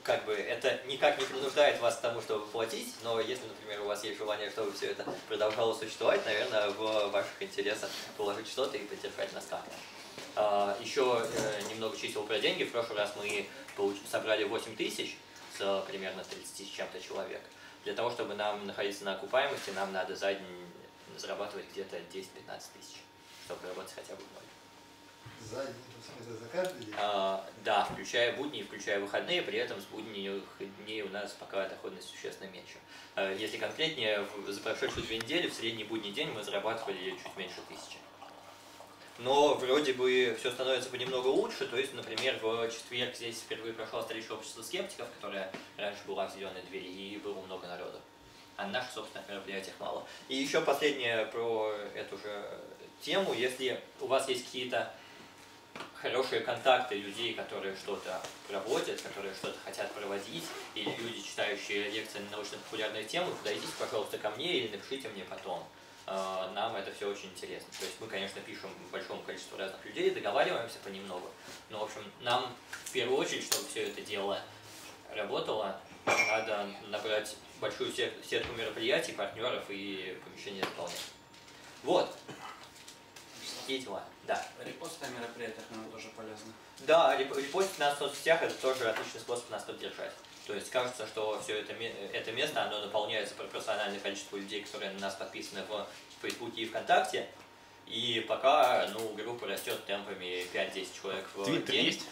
как бы это никак не принуждает вас к тому, чтобы платить, но если, например, у вас есть желание, чтобы все это продолжало существовать, наверное, в ваших интересах положить что-то и поддержать нас как-то. Еще немного чисел про деньги. В прошлый раз мы собрали 8 тысяч с примерно 30 с чем-то человек. Для того, чтобы нам находиться на окупаемости, нам надо за день зарабатывать где-то 10-15 тысяч, чтобы работать хотя бы в ноль. За день, в смысле, за каждый день? Да, включая будни и включая выходные, при этом с будних дней у нас пока доходность существенно меньше. Если конкретнее, за прошедшие 2 недели в средний будний день мы зарабатывали чуть меньше 1000. Но вроде бы все становится понемногу лучше, то есть, например, в четверг здесь впервые прошло встреча общества скептиков, которая раньше была в «Зеленой двери», и было много народу. А наших собственных мероприятиях мало. И еще последнее про эту же тему. Если у вас есть какие-то хорошие контакты людей, которые что-то проводят, которые что-то хотят проводить, или люди, читающие лекции на научно-популярные темы, подойдите, пожалуйста, ко мне или напишите мне потом. Нам это все очень интересно. То есть мы, конечно, пишем большому количеству разных людей, договариваемся понемногу, но, в общем, нам в первую очередь, чтобы все это дело работало, надо набрать большую сетку мероприятий, партнеров и помещения заполнять. Вот. Такие дела. Да. Репосты о мероприятиях нам тоже полезно. Да, репостить нас в соцсетях — это тоже отличный способ нас поддержать. То есть кажется, что все это место, оно наполняется пропорциональное количество людей, которые на нас подписаны в Фейсбуке и ВКонтакте. И пока, группа растет темпами 5-10 человек в Твиттер день. есть?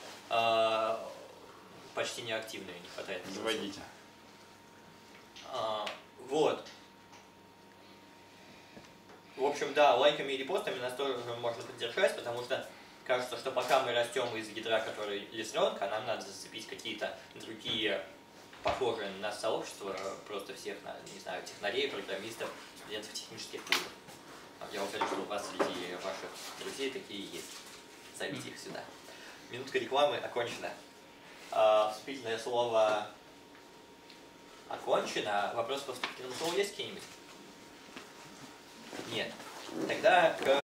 Почти неактивные, не хватает. Заводите. Вот. В общем, да, лайками и репостами нас тоже можно поддержать, потому что кажется, что пока мы растем из ядра, который лесренка, нам надо зацепить какие-то другие похожие на нас сообщества, просто всех, не знаю, технарей, программистов, студентов технических вузов. Я уверен, что у вас среди ваших друзей такие есть. Зовите их сюда. Минутка рекламы окончена. Вступительное слово окончено. Вопросы по вступительному слову есть какие-нибудь? Нет. Тогда